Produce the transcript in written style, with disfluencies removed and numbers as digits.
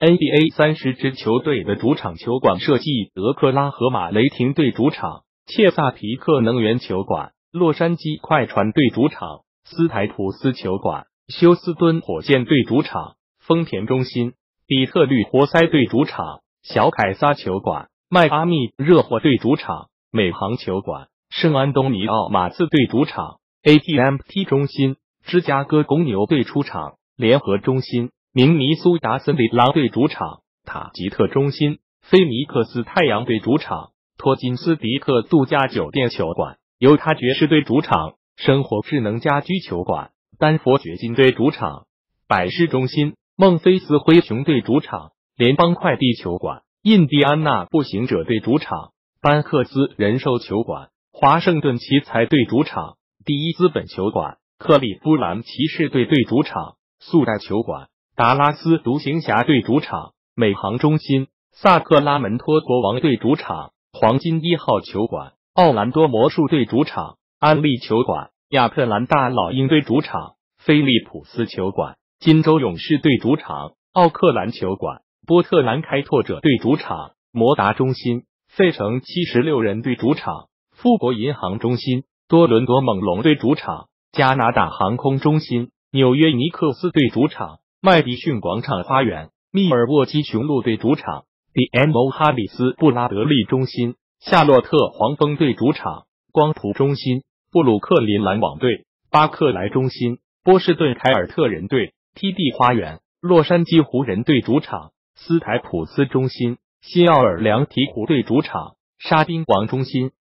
NBA 30支球队的主场球馆设计：俄克拉荷马雷霆队主场，切萨皮克能源球馆；洛杉矶快船队主场，斯台普斯球馆；休斯敦火箭队主场，丰田中心；底特律活塞队主场，小凯撒球馆；迈阿密热火队主场，美航球馆；圣安东尼奥马刺队主场， AT&T 中心；芝加哥公牛队出场，联合中心；明尼苏达森林狼队主场，塔吉特中心；菲尼克斯太阳队主场，托金斯迪克度假酒店球馆；犹他爵士队主场，生活智能家居球馆；丹佛掘金队主场，百事中心；孟菲斯灰熊队主场，联邦快递球馆；印第安纳步行者队主场，班克斯人寿球馆；华盛顿奇才队主场，第一资本球馆；克利夫兰骑士队主场，速贷球馆；达拉斯独行侠队主场，美航中心；萨克拉门托国王队主场，黄金1号球馆；奥兰多魔术队主场，安利球馆；亚特兰大老鹰队主场，菲利普斯球馆；金州勇士队主场，奥克兰球馆；波特兰开拓者队主场，摩达中心；费城76人队主场，富国银行中心；多伦多猛龙队主场，加拿大航空中心；纽约尼克斯队主场，麦迪逊广场花园；密尔沃基雄鹿队主场， BMO 哈里斯布拉德利中心；夏洛特黄蜂队主场，光谱中心；布鲁克林篮网队，巴克莱中心；波士顿凯尔特人队， TD 花园；洛杉矶湖人队主场，斯台普斯中心；新奥尔良鹈鹕队主场，沙丁王中心；